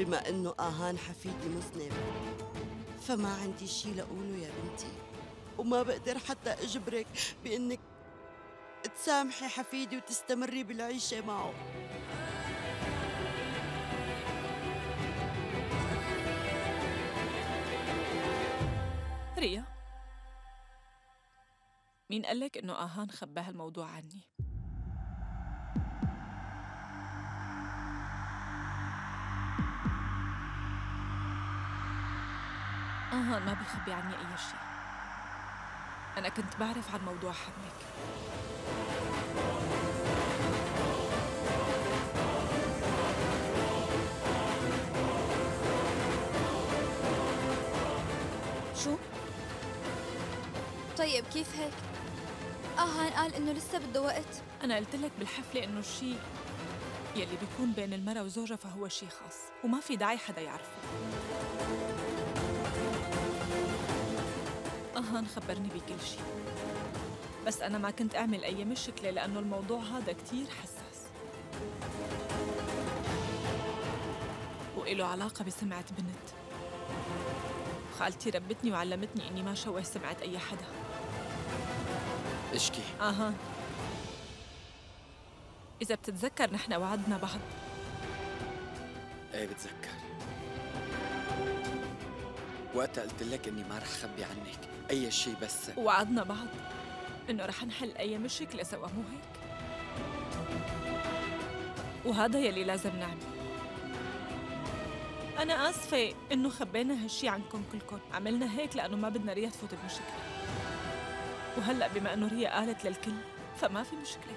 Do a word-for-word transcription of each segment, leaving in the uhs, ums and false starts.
بما إنه آهان حفيدي مذنب فما عندي شي لأقوله يا بنتي، وما بقدر حتى أجبرك بإنك تسامحي حفيدي وتستمري بالعيشة معه. ريا، مين قالك إنه آهان خبى هالموضوع عني؟ آهان ما بيخبي عني أي شيء. أنا كنت بعرف عن موضوع حملك. شو؟ طيب كيف هيك؟ آهان قال إنه لسه بده وقت. أنا قلت لك بالحفلة إنه الشيء يلي بيكون بين المرأة وزوجها فهو شيء خاص وما في داعي حدا يعرفه. آهان خبرني بكل شيء، بس أنا ما كنت أعمل أي مشكلة لأنه الموضوع هذا كتير حساس وإله علاقة بسمعة بنت. خالتي ربتني وعلمتني إني ما شوه سمعة أي حدا. اشكي. آهان، إذا بتتذكر نحن وعدنا بعض. ايه بتذكر، وقتها قلت لك اني ما رح خبي عنك اي شيء، بس وعدنا بعض إنه رح نحل أي مشكلة سوا، مو هيك؟ وهذا يلي لازم نعمل. أنا آسفة إنه خبينا هالشي عنكم كلكم، عملنا هيك لأنه ما بدنا ريا تفوت بمشكلة، وهلأ بما إنه ريا قالت للكل فما في مشكلة.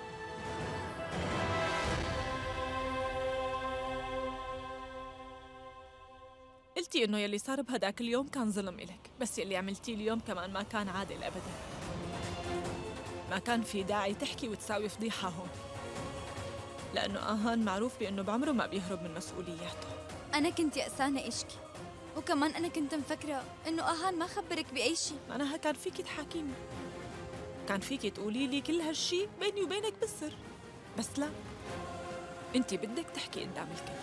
قلتي إنه يلي صار بهداك اليوم كان ظلم إلك، بس يلي عملتيه اليوم كمان ما كان عادل أبداً. ما كان في داعي تحكي وتساوي فضيحة هون، لأنه آهان معروف بأنه بعمره ما بيهرب من مسؤولياته. أنا كنت يأسانة إشكي، وكمان أنا كنت مفكرة إنه آهان ما خبرك بأي شيء. معناها كان فيكي تحاكيني، كان فيكي تقولي لي كل هالشي بيني وبينك بالسر، بس لا، انتي بدك تحكي قدام الكل.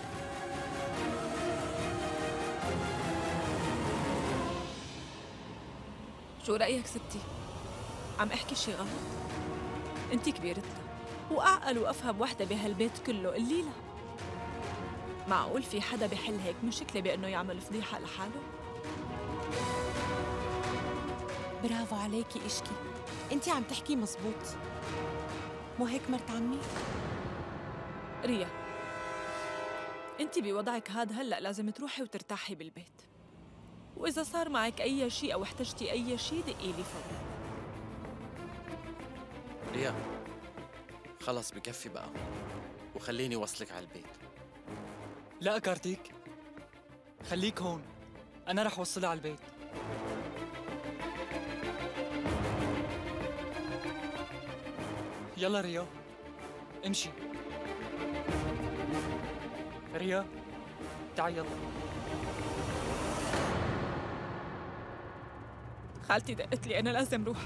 شو رأيك ستي؟ عم احكي شي غلط؟ انتي كبيرتنا واعقل وافهم وحده بهالبيت كله، قلي لا. معقول في حدا بحل هيك مشكله بانه يعمل فضيحه لحاله؟ برافو عليكي اشكي، انتي عم تحكي مزبوط. مو هيك مرت عمي؟ ريا، انتي بوضعك هذا هلا لازم تروحي وترتاحي بالبيت، واذا صار معك اي شيء او احتجتي اي شيء دقي لي فورا. ريا خلص بكفي بقى، وخليني وصلك على البيت. لا كارتيك، خليك هون، أنا رح وصلها على البيت. يلا ريا امشي. ريا تعي يلا. خالتي دقت لي، أنا لازم روح.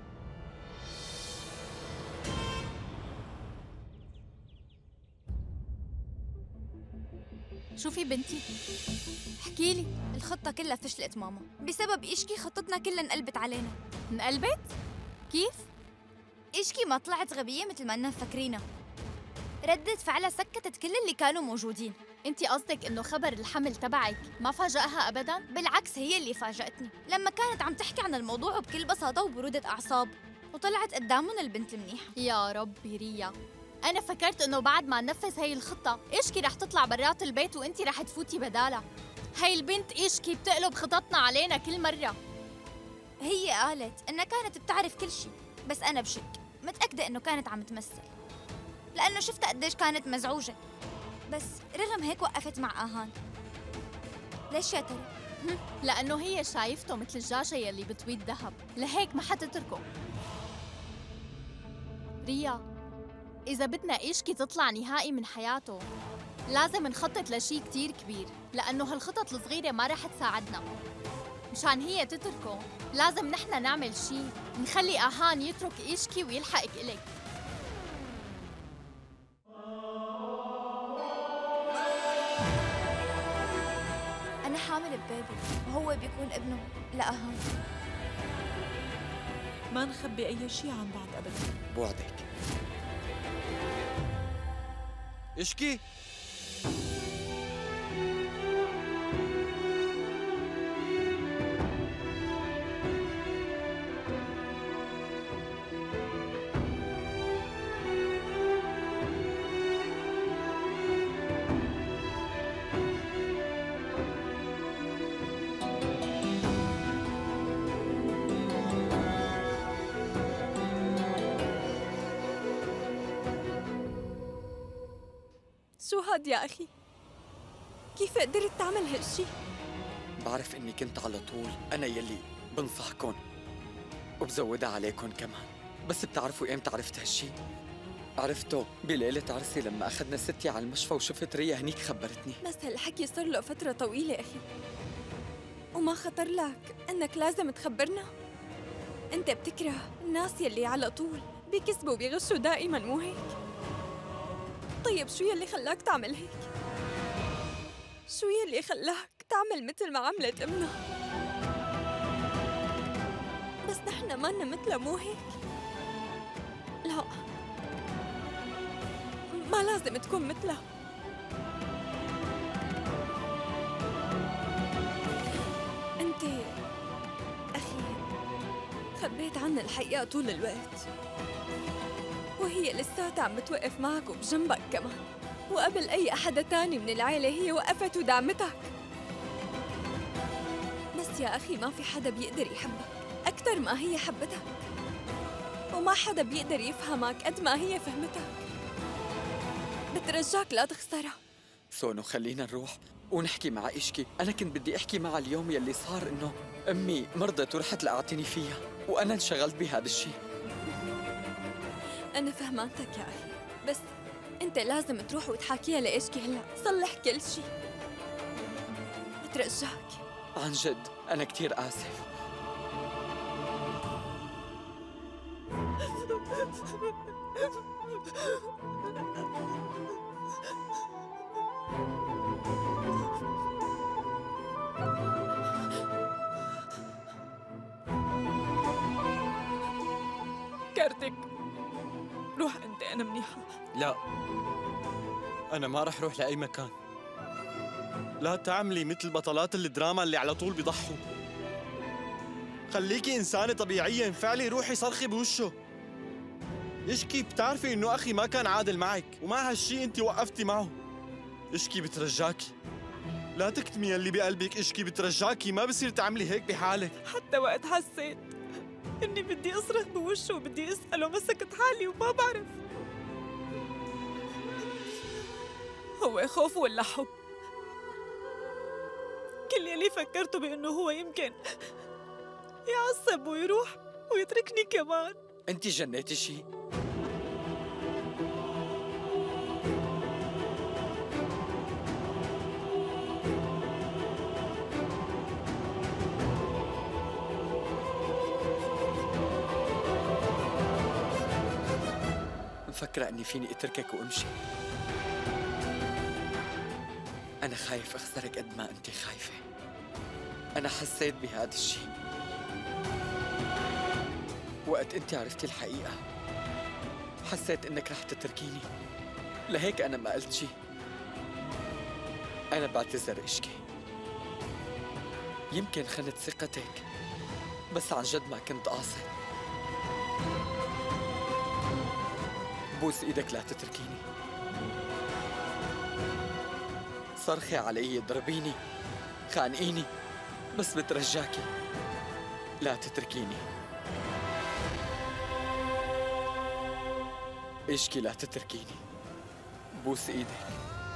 شوفي بنتي، احكي لي. الخطة كلها فشلت ماما، بسبب إشكي خطتنا كلها انقلبت علينا. انقلبت؟ كيف؟ إشكي ما طلعت غبية مثل ما إننا مفكرينها. ردة فعلها سكتت كل اللي كانوا موجودين. انتي قصدك إنه خبر الحمل تبعك ما فاجأها أبداً؟ بالعكس، هي اللي فاجأتني لما كانت عم تحكي عن الموضوع بكل بساطة وبرودة أعصاب، وطلعت قدامهم البنت المنيحة. يا ربي ريا، أنا فكرت إنه بعد ما ننفذ هاي الخطة إشكي رح تطلع برات البيت وإنتي رح تفوتي بدالها. هاي البنت إشكي بتقلب خططنا علينا كل مرة. هي قالت إنها كانت بتعرف كل شيء، بس أنا بشك متأكدة إنه كانت عم تمثل، لأنه شفتها قديش كانت مزعوجة. بس رغم هيك وقفت مع آهان. ليش يا ترى؟ لأنه هي شايفته مثل الجاجة يلي بتويد ذهب، لهيك ما حتتركه. ريا، إذا بدنا إشكي تطلع نهائي من حياته لازم نخطط لشي كتير كبير، لأنه هالخطط الصغيرة ما رح تساعدنا. مشان هي تتركه لازم نحن نعمل شي، نخلي آهان يترك إشكي ويلحقك إلك. أنا حامل ببيبي وهو بيكون ابنه لأهان. ما نخبي أي شيء عن بعض أبداً. بوعدك. اشكي. شو هاد يا أخي؟ كيف قدرت تعمل هالشي؟ بعرف إني كنت على طول أنا يلي بنصحكن وبزودها عليكن كمان، بس بتعرفوا إمتى عرفت هالشي؟ عرفته بليلة عرسي لما أخذنا ستي على المشفى وشفت ريا هنيك خبرتني. بس هالحكي صار له فترة طويلة أخي، وما خطر لك إنك لازم تخبرنا؟ أنت بتكره الناس يلي على طول بيكذبوا وبيغشوا دائماً، مو هيك؟ طيب شو يلي خلاك تعمل هيك؟ شو يلي خلاك تعمل مثل ما عملت امنا؟ بس نحن مانا مثلها، مو هيك؟ لا، ما لازم تكون مثلها. انت اخي خبيت عنا الحقيقة طول الوقت، وهي لساتها عم بتوقف معك وبجنبك كمان، وقبل أي أحد تاني من العيلة هي وقفت ودعمتك. بس يا أخي ما في حدا بيقدر يحبك أكثر ما هي حبتك، وما حدا بيقدر يفهمك قد ما هي فهمتك. بترجاك لا تخسرها. سونو خلينا نروح ونحكي مع إشكي. أنا كنت بدي أحكي معها اليوم يلي صار إنه أمي مرضت ورحت لأعتني فيها، وأنا انشغلت بهذا الشيء. أنا فهمانتك يا أخي، بس أنت لازم تروح وتحاكيها لإشكي هلا، صلح كل شيء. بترجاك. عن جد أنا كتير آسف. كارتك روح أنت، أنا منيحة. لا، أنا ما رح روح لأي مكان. لا تعملي مثل بطلات الدراما اللي على طول بيضحوا. خليكي إنسانة طبيعية، انفعلي، روحي صرخي بوشه. اشكي، بتعرفي إنه أخي ما كان عادل معك، ومع هالشي أنت وقفتي معه. اشكي بترجاكي، لا تكتمي اللي بقلبك. اشكي بترجاكي، ما بصير تعملي هيك بحالك. حتى وقت حسيت إني بدي أصرخ بوشه وبدي أسأله مسكت حالي وما بعرف هو خوف ولا حب. كل يلي فكرته بأنه هو يمكن يعصب ويروح ويتركني كمان. أنت جنيتي شي؟ مفكرة أني فيني أتركك وأمشي؟ أنا خايف أخسرك قد ما أنت خايفة. أنا حسيت بهذا الشيء وقت أنت عرفتي الحقيقة. حسيت إنك رح تتركيني، لهيك أنا ما قلت شيء. أنا بعتذر إشكي، يمكن خنت ثقتك، بس عن جد ما كنت قاصد. بوس إيدك لا تتركيني. صرخي علي، ضربيني، خانقيني، بس بترجاكي لا تتركيني. إشكي لا تتركيني، بوس إيدك.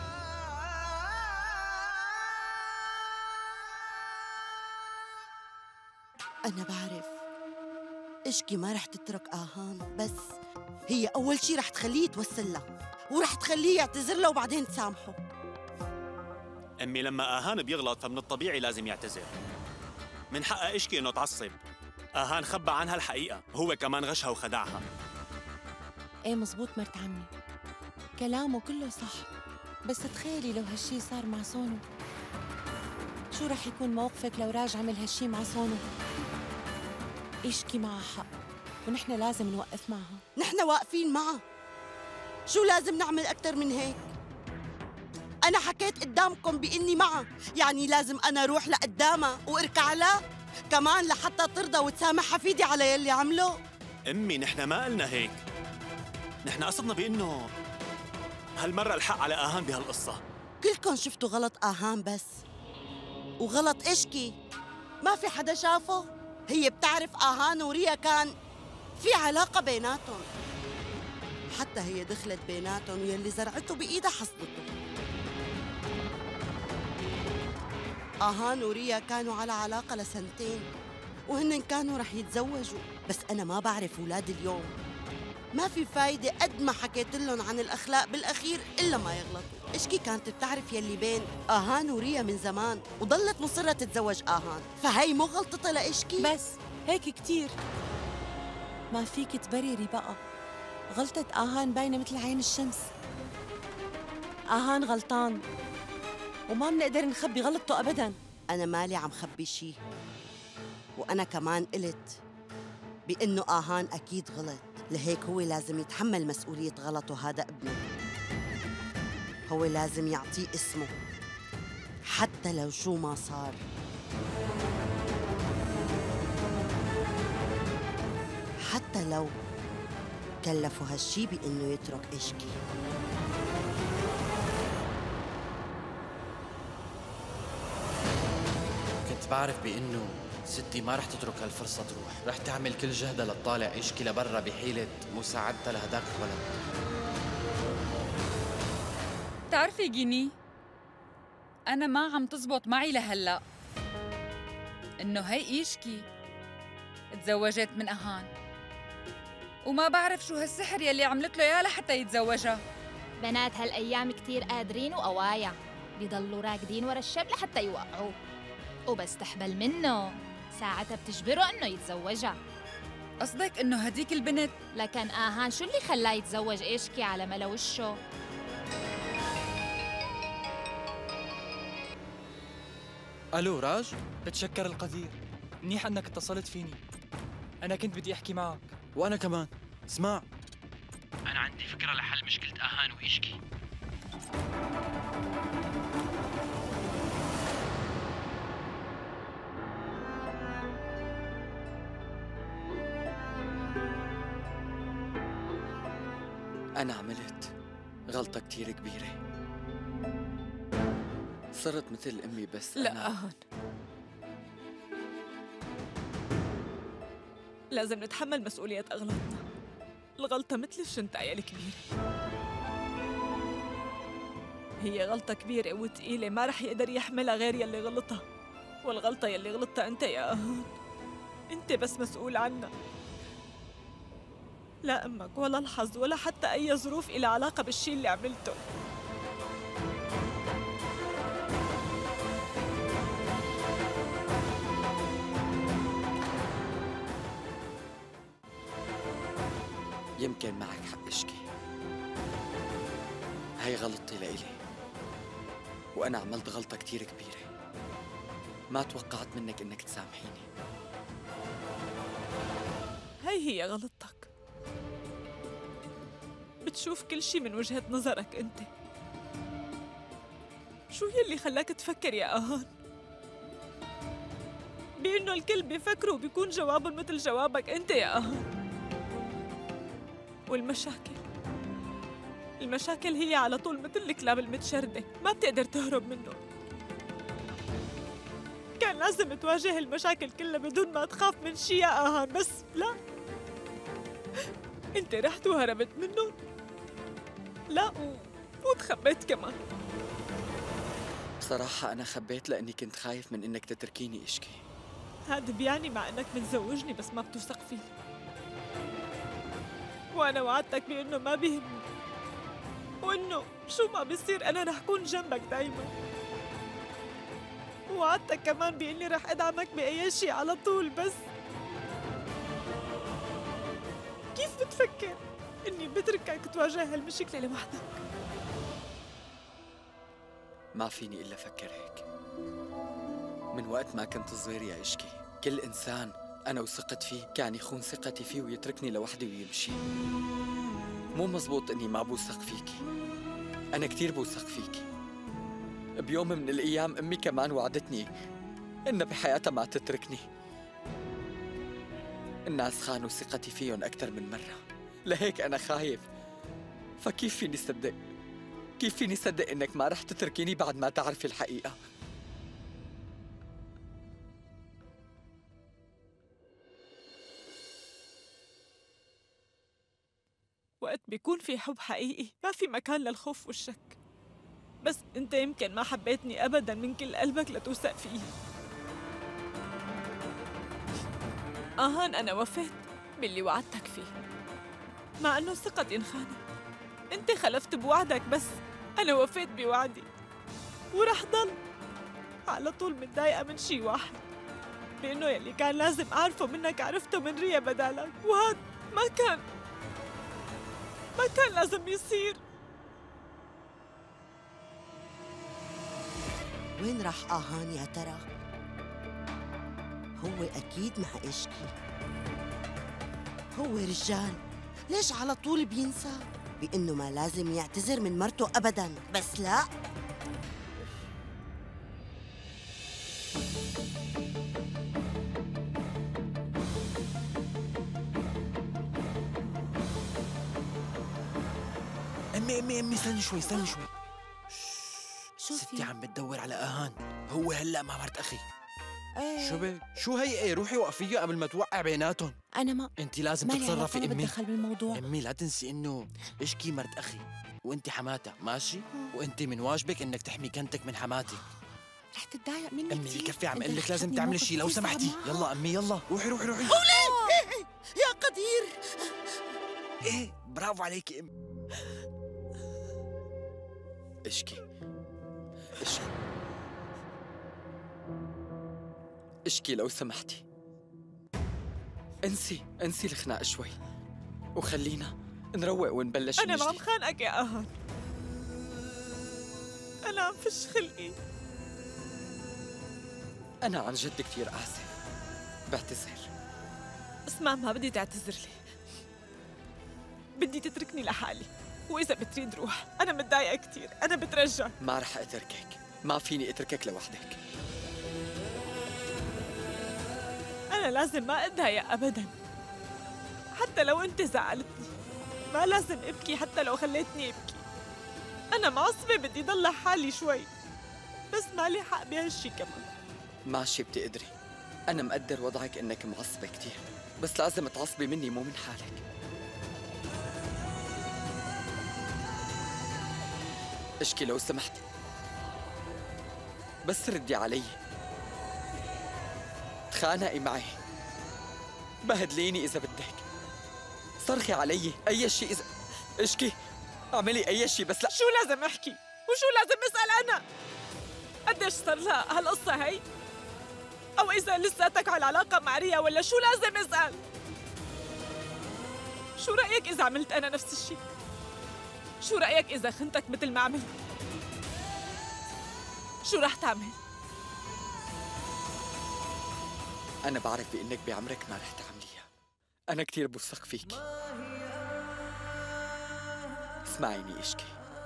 أنا بعرف إشكي ما رح تترك آهان، بس هي أول شي رح تخليه يتوسل لها، ورح تخليه يعتذر لها وبعدين تسامحه. أمي لما آهان بيغلط فمن الطبيعي لازم يعتذر. من حقها إشكي إنه تعصب. آهان خبى عنها الحقيقة، هو كمان غشها وخدعها. ايه مزبوط مرت عمي، كلامه كله صح، بس تخيلي لو هالشي صار مع سونو، شو رح يكون موقفك لو راج عمل هالشي مع سونو؟ إشكي معها حق ونحن لازم نوقف معها. نحن واقفين معها، شو لازم نعمل أكتر من هيك؟ أنا حكيت قدامكم بإني معها، يعني لازم أنا أروح لقدامها وأركع لها كمان لحتى ترضى وتسامح حفيدي على يلي عمله؟ أمي نحن ما قلنا هيك، نحن قصدنا بإنه هالمرة الحق على آهان بهالقصة. كلكم شفتوا غلط آهان بس، وغلط إشكي ما في حدا شافه. هي بتعرف آهان وريا كان في علاقة بيناتهم، حتى هي دخلت بيناتهم ويلي زرعته بإيدها حصدته. آهان وريا كانوا على علاقة لسنتين وهن كانوا رح يتزوجوا، بس أنا ما بعرف أولاد اليوم، ما في فايدة قد ما حكيت لهم عن الأخلاق بالأخير إلا ما يغلطوا. إشكي كانت بتعرف يلي بين آهان وريا من زمان وضلت مصرة تتزوج آهان، فهي مو غلطتها لإشكي. بس هيك كتير، ما فيك تبرري بقى. غلطة آهان باينة مثل عين الشمس. آهان غلطان وما بنقدر نخبي غلطته أبداً. أنا مالي عم خبي شي، وأنا كمان قلت بإنه آهان أكيد غلط، لهيك هو لازم يتحمل مسؤولية غلطه. هذا ابنه، هو لازم يعطيه اسمه حتى لو شو ما صار. حتى لو كلفوا هالشي بإنه يترك إشكي. كنت بعرف بإنه ستي ما رح تترك هالفرصة تروح، رح تعمل كل جهدها لتطالع إشكي لبرا بحيلة مساعدتها لهداك الولد. بتعرفي جيني، أنا ما عم تزبط معي لهلأ إنه هي إشكي تزوجت من أهان، وما بعرف شو هالسحر يلي عملت له إياه لحتى يتزوجها. بنات هالأيام كتير قادرين وقوايا، بيضلوا راكدين ورا الشاب لحتى يوقعوه، وبس تحبل منه ساعتها بتجبره إنه يتزوجها. قصدك إنه هديك البنت؟ لكن آهان شو اللي خلاه يتزوج إشكي على ملا وشه؟ الو راج، بتشكر القدير، منيح انك اتصلت فيني، انا كنت بدي احكي معك. وانا كمان. اسمع، أنا عندي فكرة لحل مشكلة آهان وإشكي. أنا عملت غلطة كتير كبيرة، صرت مثل أمي. بس لا أنا... آهان، لازم نتحمل مسؤولية أغلاطنا. الغلطة مثل الشنطاية الكبيرة، هي غلطة كبيرة وتقيلة ما رح يقدر يحملها غير يلي غلطها، والغلطة يلي غلطتها أنت يا آهان، أنت بس مسؤول عنها. لا أمك ولا الحظ ولا حتى أي ظروف إلها علاقة بالشي اللي عملته. يمكن معك حق إشكي، هاي غلطتي لإلي، وأنا عملت غلطة كتير كبيرة، ما توقعت منك إنك تسامحيني. هاي هي غلطتك، بتشوف كل شي من وجهة نظرك أنت. شو يلي خلاك تفكر يا آهان بإنه الكل بيفكروا وبيكون جوابهم مثل جوابك أنت يا آهان؟ والمشاكل المشاكل هي على طول مثل الكلاب المتشردة، ما بتقدر تهرب منه. كان لازم تواجه المشاكل كلها بدون ما تخاف من شي يا آهان، بس لا، انت رحت وهربت منه. لا و... وتخبيت كمان. بصراحة أنا خبيت لأني كنت خايف من إنك تتركيني إشكي. هذا بيعني مع إنك متزوجني بس ما بتوثق فيني، وأنا وعدتك بإنه ما بيهمني، وإنه شو ما بيصير أنا رح كون جنبك دايما، ووعدتك كمان بإني رح أدعمك بأي شيء على طول. بس كيف بتفكر إني بتركك تواجه هالمشكلة لوحدك؟ ما فيني إلا أفكر هيك. من وقت ما كنت صغير يا إشكي كل إنسان أنا وثقت فيه كان يخون ثقتي فيه ويتركني لوحدي ويمشي. مو مزبوط إني ما بوثق فيكي، أنا كتير بوثق فيكي. بيوم من الأيام أمي كمان وعدتني إنها بحياتها ما تتركني. الناس خانوا ثقتي فيهم أكثر من مرة، لهيك أنا خايف. فكيف فيني صدق؟ كيف فيني صدق إنك ما رح تتركيني بعد ما تعرفي الحقيقة؟ وقت بيكون في حب حقيقي ما في مكان للخوف والشك. بس انت يمكن ما حبيتني ابدا من كل قلبك لتوثق فيه. اهان انا وفيت باللي وعدتك فيه، مع انه ثقتي انخانت. انت خلفت بوعدك بس انا وفيت بوعدي، ورح ضل على طول متضايقه من شي واحد، بانه يلي كان لازم اعرفه منك عرفته من ريا بدالك، وهذا ما كان ما كان لازم يصير. وين راح آهان يا ترى؟ هو أكيد مع إشكي. هو رجال، ليش على طول بينسى بإنه ما لازم يعتذر من مرته أبداً؟ بس لا، امي امي امي استني شوي استني شوي. شو في؟ ستي عم بتدور على اهان، هو هلا مع مرت اخي. ايه شو بك؟ شو هي ايه؟ روحي وقفيها قبل ما توقع بيناتهم. انا ما انت لازم مالي علاقة، تتصرفي ما امي. بتدخل بالموضوع. امي لا تنسي انه اشكي مرت اخي وانت حماتها، ماشي؟ وانت من واجبك انك تحمي كنتك من حماتك. رح تتضايق مني امي كتير. بكفي عم أنت اقول لك رح لازم تحطني تعملي موقف شيء لو كتير صعب سمحتي. معها. يلا امي يلا روحي روحي روحي. يا قدير، ايه برافو عليكي امي. اشكي اشكي اشكي لو سمحتي. انسي انسي الخناق شوي وخلينا نروق ونبلش انا من ما عم جديد. خانقك يا اهان، انا عم فش خلقي. أنا عن جد كتير آسف، بعتذر. اسمع، ما بدي تعتذر لي، بدي تتركني لحالي، وإذا بتريد روح. أنا متضايقة كتير، أنا بترجاك. ما رح أتركك، ما فيني أتركك لوحدك. أنا لازم ما أتضايق أبداً، حتى لو أنت زعلتني ما لازم أبكي، حتى لو خليتني أبكي. أنا معصبة، بدي ضل لحالي شوي، بس مالي حق بهالشي كمان. ماشي بتقدري، أنا مقدر وضعك إنك معصبة كتير، بس لازم تعصبي مني مو من حالك. اشكي لو سمحتي، بس ردي علي، تخانقي معي، بهدليني إذا بدك، صرخي علي أي شيء إذا اشكي، اعملي أي شيء بس لا. شو لازم أحكي؟ وشو لازم أسأل أنا؟ قديش صار لها هالقصة هي؟ أو إذا لساتك على علاقة مع ريا ولا شو لازم أسأل؟ شو رأيك إذا عملت أنا نفس الشيء؟ شو رأيك إذا خنتك مثل ما عملت؟ شو رح تعمل؟ أنا بعرف بإنك بعمرك ما رح تعمليها، أنا كتير بوثق فيك. اسمعيني اشكي،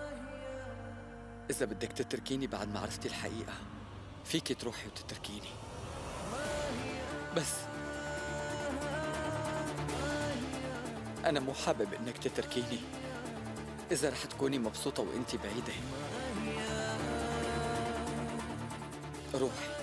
إذا بدك تتركيني بعد ما عرفتي الحقيقة فيك تروحي وتتركيني، بس أنا مو حابب إنك تتركيني إذا رح تكوني مبسوطة وإنتي بعيدة. روحي.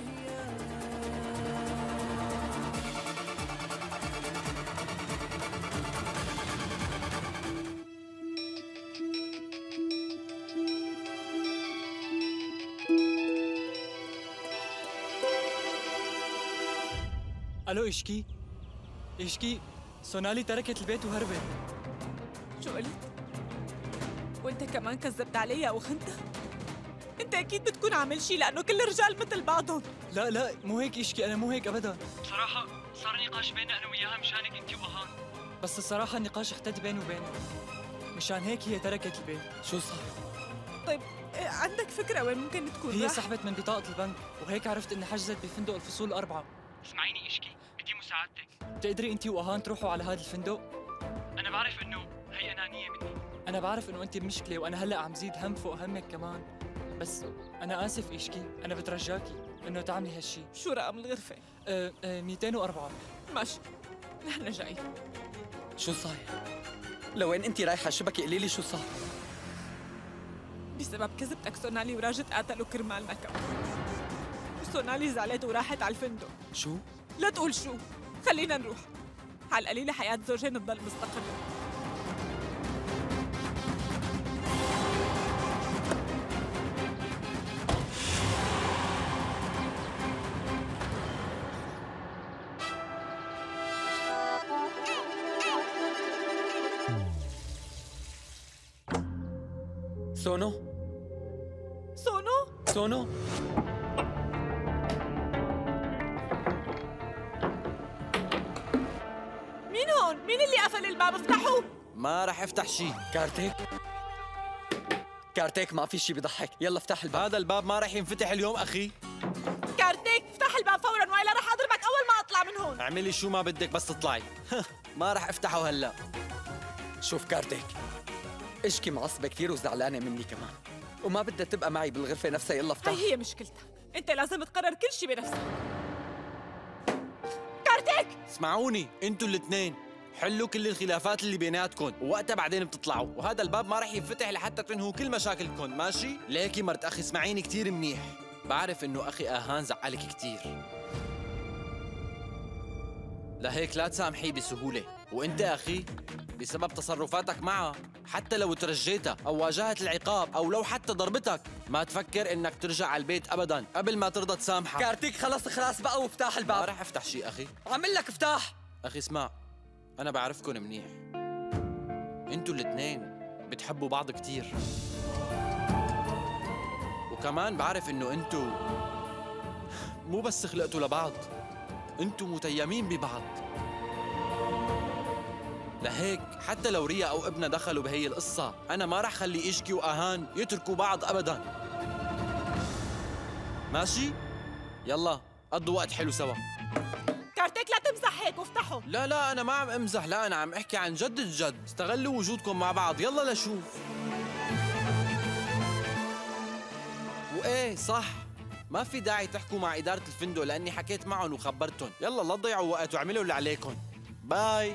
الو اشكي اشكي، سونالي تركت البيت وهربت. شو قلت؟ وانت كمان كذبت عليها وخنتها؟ انت اكيد بتكون عامل شيء، لانه كل الرجال مثل بعضهم. لا لا مو هيك اشكي، انا مو هيك ابدا. بصراحة صار نقاش بيننا انا وياها مشانك انت واهان، بس الصراحة النقاش احتد بيني وبينها، مشان هيك هي تركت البيت. شو صار؟ طيب إيه، عندك فكرة وين ممكن تكون هي راح؟ سحبت من بطاقة البنك وهيك عرفت إنها حجزت بفندق الفصول الأربعة. اسمعيني إشكي، بدي مساعدتك. بتقدري أنت وأهان تروحوا على هذا الفندق؟ أنا بعرف إنه هي أنانية مني. أنا بعرف إنه أنت بمشكلة وأنا هلأ عم زيد هم فوق همك كمان. بس أنا آسف إشكي، أنا بترجاكي إنه تعملي هالشي. شو رقم الغرفة؟ أه أه مئتين وأربعة. ماشي، نحن جاي. شو صاير؟ لوين انت رايحه؟ شبكي قولي لي شو صار. بسبب كذبتك سونالي وراجد قاتلوا كرمالنا كمان. وسونالي زعلت وراحت على الفندق. شو؟ لا تقول شو، خلينا نروح. على القليلة حياة زوجين تضل مستقرة. سونو؟ سونو؟ سونو؟ مين هون؟ مين اللي قفل الباب؟ افتحوا! ما رح افتح شيء. كارتيك؟ كارتيك ما في شيء بضحك، يلا افتح الباب. هذا الباب ما رح ينفتح اليوم أخي. كارتيك افتح الباب فورا والا رح اضربك اول ما اطلع من هون. اعملي شو ما بدك بس تطلعي. ما رح افتحه هلا. شوف كارتيك، اشكي معصبة كثير وزعلانة مني كمان، وما بدها تبقى معي بالغرفة نفسها. يلا افتح. هي هي مشكلتك، انت لازم تقرر كل شيء بنفسك. كارتيك اسمعوني انتوا الاثنين، حلوا كل الخلافات اللي بيناتكم ووقتها بعدين بتطلعوا، وهذا الباب ما رح ينفتح لحتى تنهوا كل مشاكلكم، ماشي؟ ليكي مرت اخي اسمعيني كثير منيح، بعرف انه اخي اهان زعلك كثير، لهيك لا تسامحيه بسهولة، وانت اخي بسبب تصرفاتك معها حتى لو ترجيتها او واجهت العقاب او لو حتى ضربتك ما تفكر انك ترجع على البيت ابدا قبل ما ترضى تسامحها. كارتيك خلص خلاص بقى وافتح الباب. ما رح افتح شيء اخي، عمل لك افتح. اخي اسمع، انا بعرفكم منيح، انتوا الاثنين بتحبوا بعض كثير، وكمان بعرف انه انتوا مو بس خلقتوا لبعض، انتوا متيمين ببعض. لهيك حتى لو ريا او ابنها دخلوا بهي القصة انا ما رح خلي اشكي واهان يتركوا بعض ابدا، ماشي؟ يلا قضوا وقت حلو سوا. كارتيك لا تمزح هيك وافتحوا. لا لا انا ما عم امزح، لا انا عم احكي عن جد الجد، استغلوا وجودكم مع بعض. يلا لشوف. وايه صح، ما في داعي تحكوا مع إدارة الفندق لأني حكيت معهم وخبرتهم. يلا لا تضيعوا وقت واعملوا اللي عليكم. باي.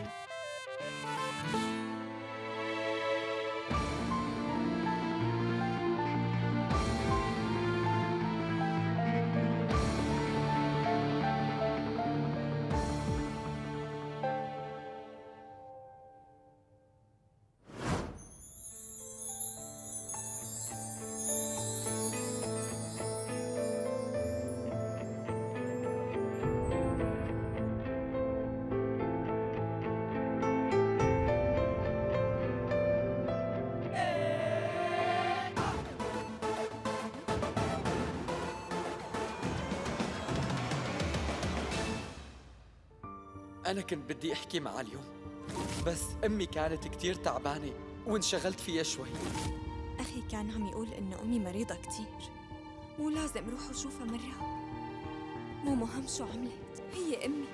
أنا كنت بدي أحكي معها اليوم، بس أمي كانت كتير تعبانة وانشغلت فيها شوي. أخي كان عم يقول إنه أمي مريضة كتير، مو لازم روح وشوفها مرة، مو مهم شو عملت، هي أمي،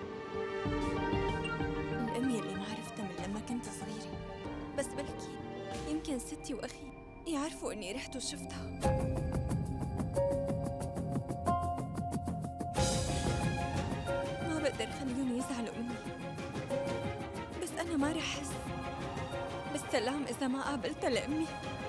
الأم اللي ما عرفتها من لما كنت صغيرة، بس بلكي يمكن ستي وأخي يعرفوا إني رحت وشفتها. ما بقدر خليهم يزعلوا مني، بس أنا ما رح أحس بالسلام إذا ما قابلتها لأمي.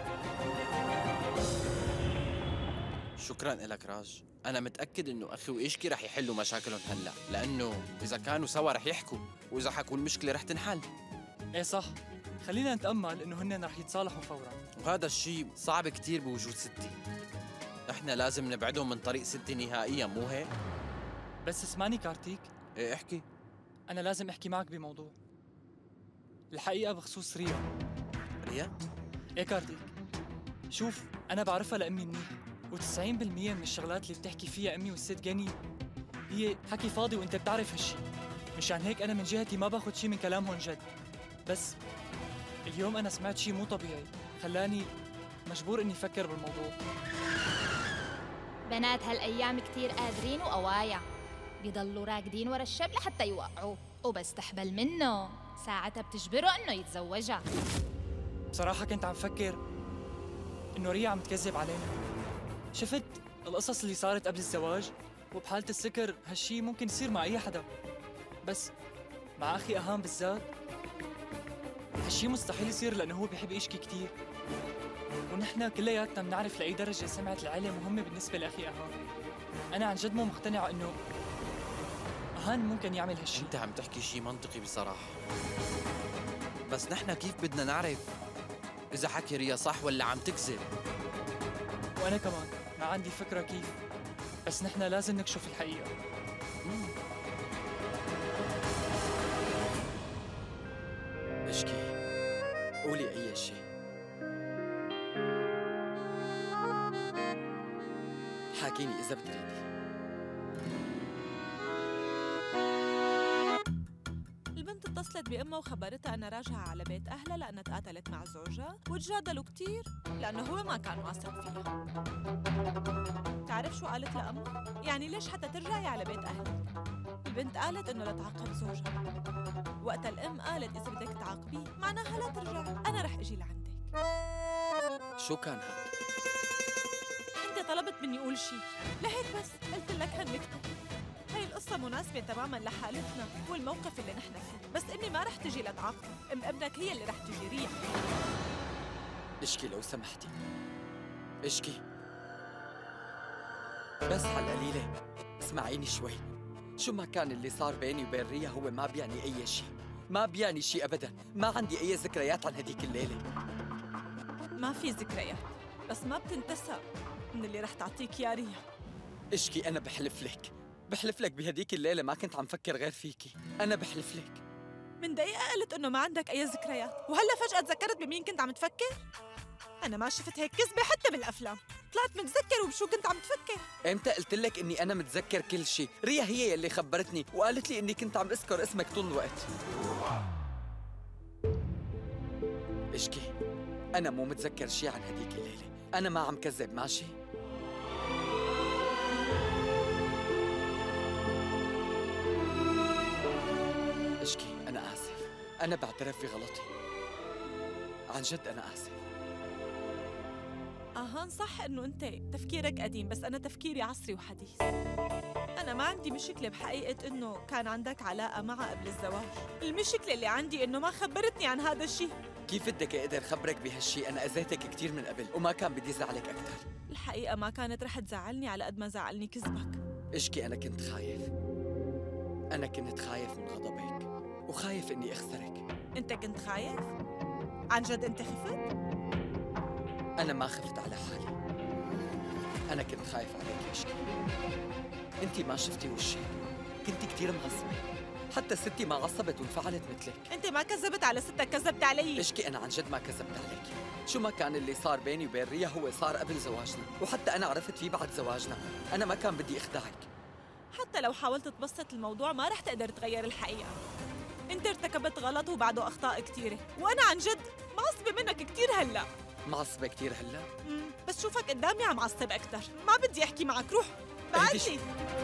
شكراً لك راج، أنا متأكد إنه أخي وإشكي رح يحلوا مشاكلهم هلا، لأنه إذا كانوا سوا رح يحكوا، وإذا حكوا المشكلة رح تنحل. إيه صح، خلينا نتأمل إنه هن رح يتصالحوا فوراً. وهذا الشيء صعب كتير بوجود ستي، إحنا لازم نبعدهم من طريق ستي نهائياً، مو هيك؟ بس اسمعني كارتيك. إيه احكي. أنا لازم أحكي معك بموضوع، الحقيقة بخصوص ريا. ريا؟ إيه كارتيك، شوف أنا بعرفها لأمي منيح، وتسعين بالمية من الشغلات اللي بتحكي فيها أمي والست جاني هي حكي فاضي، وأنت بتعرف هالشي. مشان هيك أنا من جهتي ما باخد شي من كلامهم جد، بس اليوم أنا سمعت شي مو طبيعي خلاني مجبور إني أفكر بالموضوع. بنات هالأيام كتير قادرين وقوايا، بيضلوا راكدين ورا الشاب لحتى يوقعوه، وبس تحبل منه ساعتها بتجبره إنه يتزوجها. بصراحة كنت عم فكر إنه ريا عم تكذب علينا. شفت القصص اللي صارت قبل الزواج، وبحالة السكر هالشي ممكن يصير مع أي حدا، بس مع أخي أهان بالذات هالشي مستحيل يصير لأنه هو بيحب إشكي كتير، ونحن كلياتنا بنعرف لأي درجة سمعة العيلة مهمة بالنسبة لأخي أهان. أنا عن جد مو مقتنعة إنه أهان ممكن يعمل هالشي. أنت عم تحكي شي منطقي بصراحة، بس نحن كيف بدنا نعرف إذا حكي ريا صح ولا عم تكذب؟ وأنا كمان ما عندي فكرة كيف، بس نحن لازم نكشف الحقيقة. مم. اشكي، قولي أي شيء. حاكيني إذا بتريدي. البنت اتصلت بأمها وخبرتها أنها راجعة على بيت أهلها لأنها تقاتلت مع زوجها وتجادلوا كتير لأنه هو ما كان واثق فيها. تعرف شو قالت لأمها؟ يعني ليش حتى ترجعي على بيت أهلك؟ البنت قالت إنه لا تعاقب زوجها. وقتها الأم قالت إذا بدك تعاقبيه معناها لا ترجعي، أنا رح أجي لعندك. شو كان هذا؟ أنت طلبت مني أقول شيء، لهيك بس قلت لك هالنكتة. هاي القصة مناسبة تماماً لحالتنا والموقف اللي نحن فيه، بس أمي ما رح تجي لتعاقب، أم ابنك هي اللي رح تجي. ريا اشكي لو سمحتي، اشكي بس هالقليلة اسمعيني شوي. شو ما كان اللي صار بيني وبين ريا هو ما بيعني أي شيء، ما بيعني شيء أبداً. ما عندي أي ذكريات عن هديك الليلة. ما في ذكريات، بس ما بتنتسى من اللي رح تعطيك يا ريا. اشكي أنا بحلف لك، بحلف لك بهديك الليلة ما كنت عم فكر غير فيكي. أنا بحلف لك. من دقيقة قلت إنه ما عندك أي ذكريات، وهلا فجأة تذكرت بمين كنت عم تفكر؟ أنا ما شفت هيك كذبة حتى بالأفلام. طلعت متذكر وبشو كنت عم تفكر؟ إمتى قلت لك إني أنا متذكر كل شيء؟ ريا هي اللي خبرتني وقالت لي إني كنت عم أذكر اسمك طول الوقت. اشكي أنا مو متذكر شيء عن هديك الليلة، أنا ما عم كذب، ماشي؟ اشكي أنا آسف، أنا بعترف بغلطي، عن جد أنا آسف. أهان صح إنه أنت تفكيرك قديم، بس أنا تفكيري عصري وحديث. أنا ما عندي مشكلة بحقيقة إنه كان عندك علاقة معها قبل الزواج، المشكلة اللي عندي إنه ما خبرتني عن هذا الشيء. كيف بدك أقدر خبرك بهالشيء؟ أنا أذيتك كتير من قبل وما كان بدي زعلك أكثر. الحقيقة ما كانت رح تزعلني على قد ما زعلني كذبك. اشكي أنا كنت خايف، أنا كنت خايف من غضبك وخايف إني أخسرك. أنت كنت خايف؟ عن جد أنت خفت؟ أنا ما خفت على حالي، أنا كنت خايف عليك يا اشكي. أنت ما شفتي وشي، كنت كتير معصبة، حتى ستي ما عصبت وانفعلت مثلك. أنت ما كذبت على ستك، كذبت علي. اشكي أنا عن جد ما كذبت عليك. شو ما كان اللي صار بيني وبين ريا هو صار قبل زواجنا، وحتى أنا عرفت فيه بعد زواجنا. أنا ما كان بدي أخدعك. حتى لو حاولت تبسط الموضوع ما رح تقدر تغير الحقيقة. أنت ارتكبت غلط وبعده أخطاء كتيرة، وأنا عن جد معصبة منك كتير هلأ. معصبة كتير هلأ؟ امم بس شوفك قدامي عم عصب أكتر. ما بدي أحكي معك، روح بعدني.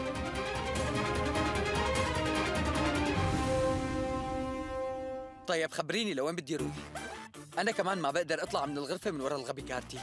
طيب خبريني لوين بدي روح؟ أنا كمان ما بقدر أطلع من الغرفة من ورا الغبي كارتيك.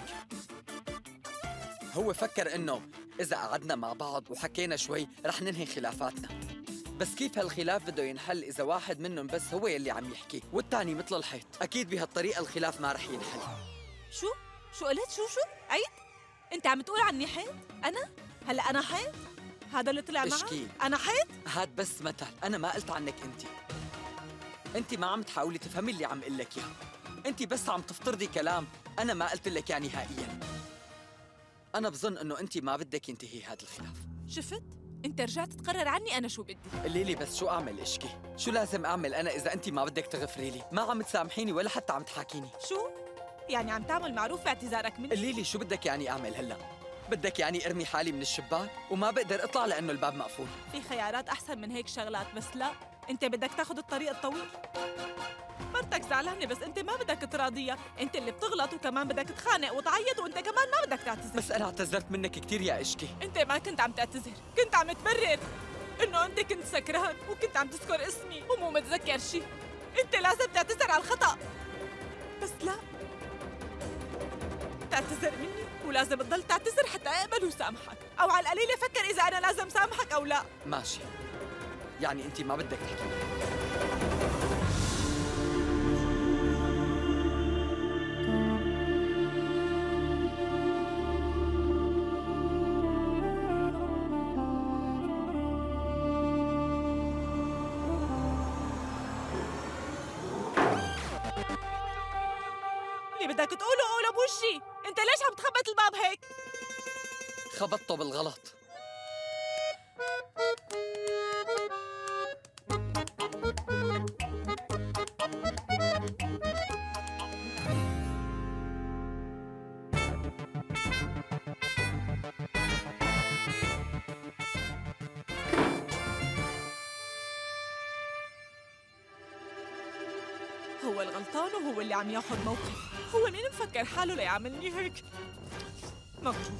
هو فكر إنه إذا قعدنا مع بعض وحكينا شوي رح ننهي خلافاتنا، بس كيف هالخلاف بده ينحل إذا واحد منهم بس هو يلي عم يحكي والتاني مثل الحيط؟ أكيد بهالطريقة الخلاف ما رح ينحل. شو؟ شو قلت؟ شو شو؟ عيد؟ أنت عم تقول عني حيط؟ أنا؟ هلأ أنا حيط؟ هذا اللي طلع معك؟ أنا حيط؟ هاد بس مثل، أنا ما قلت عنك أنت. أنت ما عم تحاولي تفهمي اللي عم قل لك إياه، أنت بس عم تفترضي كلام أنا ما قلت لك إياه نهائياً. أنا بظن إنه أنت ما بدك ينتهي هذا الخلاف. شفت؟ أنت رجعت تقرر عني أنا شو بدي. قولي لي بس شو أعمل اشكي؟ شو لازم أعمل أنا إذا أنت ما بدك تغفري لي؟ ما عم تسامحيني ولا حتى عم تحاكيني. شو؟ يعني عم تعمل معروف باعتذارك مني؟ قولي لي شو بدك يعني أعمل هلا؟ بدك يعني أرمي حالي من الشباك وما بقدر أطلع لأنه الباب مقفول؟ في خيارات أحسن من هيك شغلات، بس لا، أنت بدك تاخذ الطريق الطويل. مرتك زعلانة بس أنت ما بدك تراضيها، أنت اللي بتغلط وكمان بدك تخانق وتعيط وأنت كمان ما بدك تعتذر. بس أنا اعتذرت منك كثير يا إشكي. أنت ما كنت عم تعتذر، كنت عم تبرر إنه أنت كنت سكران وكنت عم تذكر اسمي ومو متذكر شيء. أنت لازم تعتذر على الخطأ. بس لا، تعتذر مني ولازم تضل تعتذر حتى أقبل وسامحك، أو على القليلة فكر إذا أنا لازم سامحك أو لا. ماشي، يعني أنت ما بدك تحكي. اللي بدك تقوله قوله بوشي، أنت ليش عم تخبط الباب هيك؟ خبطته بالغلط. هو الغلطان وهو اللي عم ياخذ موقف، هو مين مفكر حاله ليعملني هيك؟ مغرور.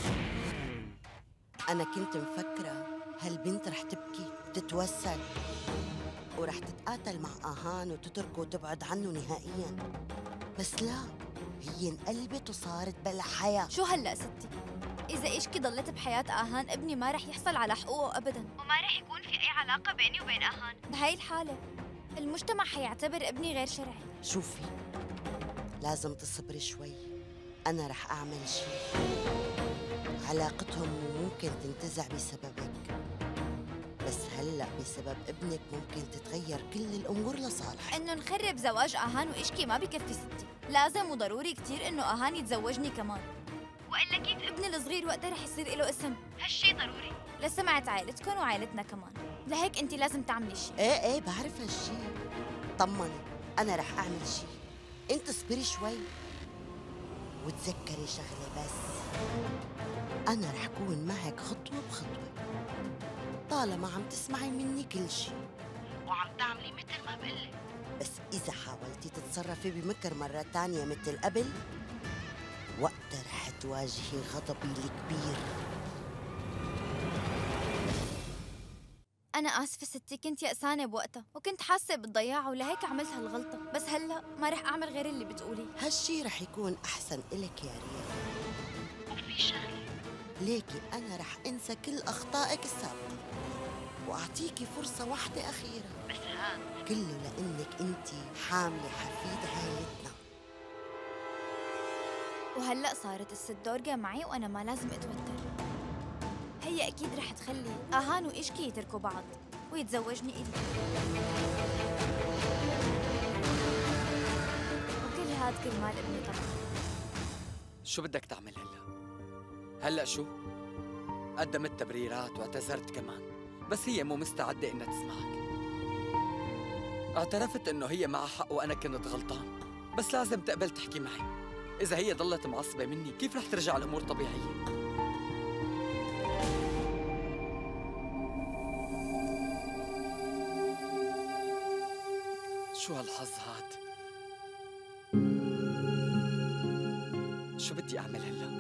أنا كنت مفكرة هالبنت رح تبكي وتتوسل ورح تتقاتل مع آهان وتتركه وتبعد عنه نهائياً، بس لا، هي انقلبت وصارت بلا حياة. شو هلأ ستي؟ إذا إشكي ضلت بحياة آهان ابني ما رح يحصل على حقوقه أبداً، وما رح يكون في أي علاقة بيني وبين آهان. بهاي الحالة المجتمع حيعتبر ابني غير شرعي. شوفي، لازم تصبري شوي، أنا رح أعمل شيء. علاقتهم ممكن تنتزع بسببك، بس هلأ بسبب ابنك ممكن تتغير كل الأمور لصالح. إنه نخرب زواج آهان وإشكي ما بكفي ستي، لازم وضروري كتير إنه آهان يتزوجني كمان، وإلا كيف ابني الصغير وقتها رح يصير له اسم؟ هالشي ضروري لسمعة عائلتكم وعائلتنا كمان، لهيك أنت لازم تعملي شيء. إيه إيه بعرف هالشي، طمني، أنا رح أعمل شيء، أنت اصبري شوي وتذكري شغلة بس، أنا رح كون معك خطوة بخطوة، طالما عم تسمعي مني كل شيء وعم تعملي مثل ما بقلك، بس إذا حاولتي تتصرفي بمكر مرة تانية مثل قبل، وقتها رح تواجهي غضبي الكبير. أنا آسفة ستي، كنت يأسانة بوقتها وكنت حاسة بالضياع ولهيك عملت هالغلطة، بس هلأ ما رح أعمل غير اللي بتقوليه. هالشي رح يكون أحسن إلك يا ريال. وفي شغلة، ليكي أنا رح أنسى كل أخطائك السابقة وأعطيكي فرصة واحدة أخيرة، بس هاد كله لأنك أنتي حاملة حفيد عائلتنا. وهلأ صارت الست دورجا معي وأنا ما لازم أتوتر. هي أكيد رح تخلي آهان وإشكي يتركوا بعض ويتزوجني إلي، وكل هاد كرمال ابني طبعا. شو بدك تعمل هلا؟ هلا شو؟ قدمت تبريرات واعتذرت كمان، بس هي مو مستعدة إنها تسمعك. اعترفت إنه هي معها حق وأنا كنت غلطان، بس لازم تقبل تحكي معي. إذا هي ضلت معصبة مني كيف رح ترجع الأمور طبيعية؟ شو هالحظ هاد؟ شو بدي أعمل هلا؟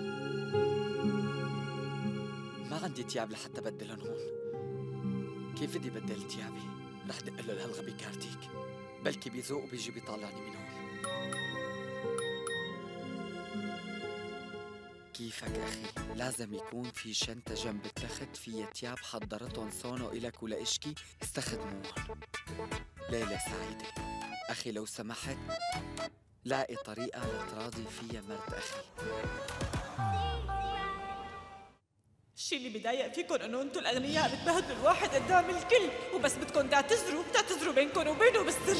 ما عندي تياب لحتى بدلهم هون. كيف بدي بدل تيابي؟ رح دق له لهالغبي كارتيك، بلكي بيذوق وبيجي بيطالعني من هون. كيفك أخي؟ لازم يكون في شنطة جنب التخت فيها تياب حضرتهم سونو إلك ولإشكي استخدموهم. ليلة سعيدة أخي، لو سمحت لاقي طريقة لتراضي فيها مرت أخي. الشي اللي بضايق فيكم انه انتم الاغنياء بتبهدلوا الواحد قدام الكل، وبس بدكم تعتذروا بتعتذروا بينكم وبينه بالسر.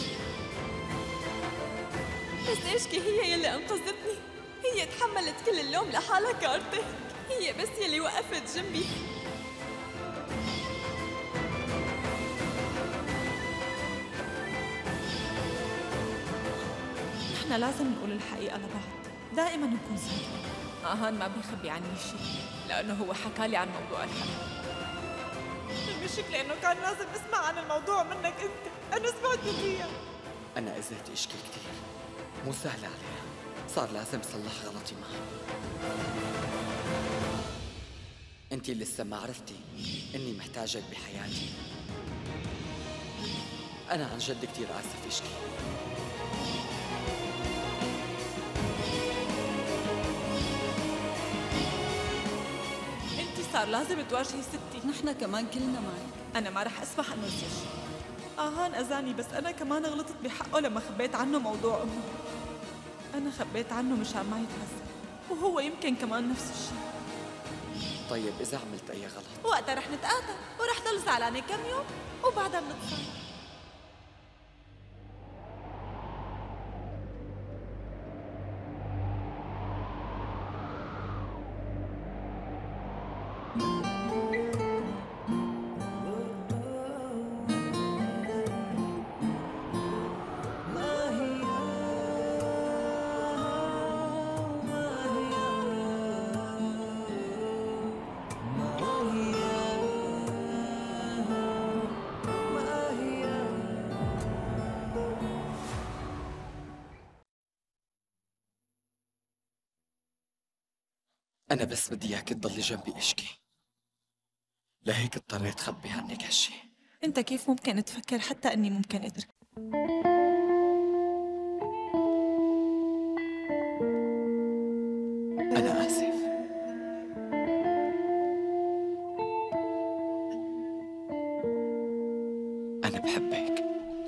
بس إشكي هي يلي أنقذتني، هي تحملت كل اللوم لحالها كارتك، هي بس يلي وقفت جنبي. نحن لازم نقول الحقيقة لبعض، دائما نكون صادقين. آهان ما بيخبي عني شيء لأنه هو حكى لي عن موضوع الحلقة. المشكلة إنه كان لازم أسمع عن الموضوع منك أنت، أنا سمعت فيها. أنا أذيت إشكي كتير، مو سهلة عليها، صار لازم صلح غلطي معها. أنتِ لسه ما عرفتي إني محتاجك بحياتي. أنا عن جد كتير آسف إشكي. انت صار لازم تواجهي ستي. نحن كمان كلنا معك. انا ما رح اسمح انه يصير شيء. اهان اذاني بس انا كمان غلطت بحقه لما خبيت عنه موضوع امه. انا خبيت عنه مشان ما يتهزم، وهو يمكن كمان نفس الشيء. طيب إذا عملت أي غلط وقتها رح نتقاطع ورح ضل زعلانة كم يوم وبعدها بنتصالح. أنا بس بدي إياك تضلي جنبي إشكي، لهيك اضطريت خبي عنك هالشي. انت كيف ممكن تفكر حتى اني ممكن اترك؟ أنا آسف. أنا بحبك.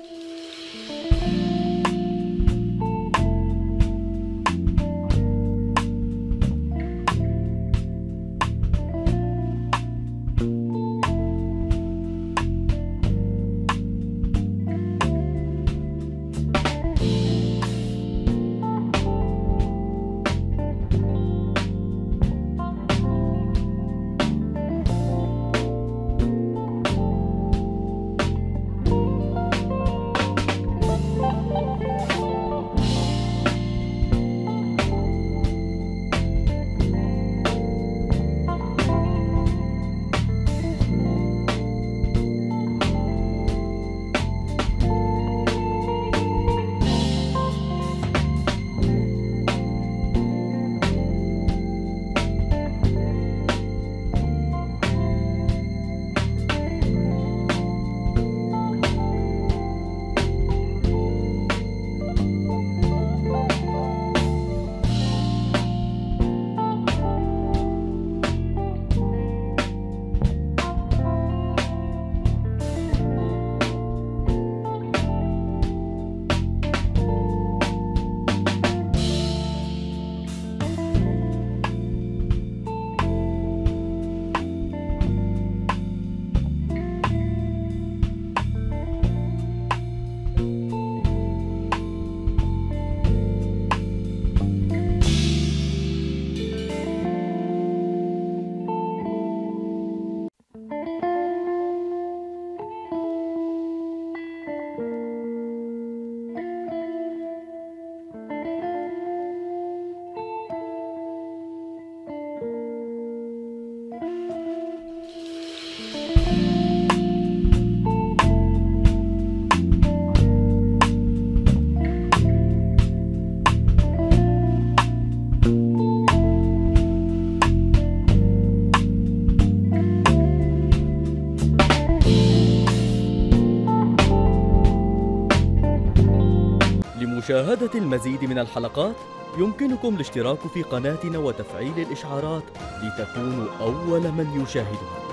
لمشاهدة المزيد من الحلقات يمكنكم الاشتراك في قناتنا وتفعيل الإشعارات لتكونوا أول من يشاهدها.